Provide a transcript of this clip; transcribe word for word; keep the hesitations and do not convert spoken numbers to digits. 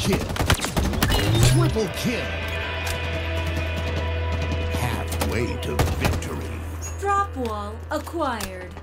kill. Triple kill. Halfway to victory. Drop wall acquired.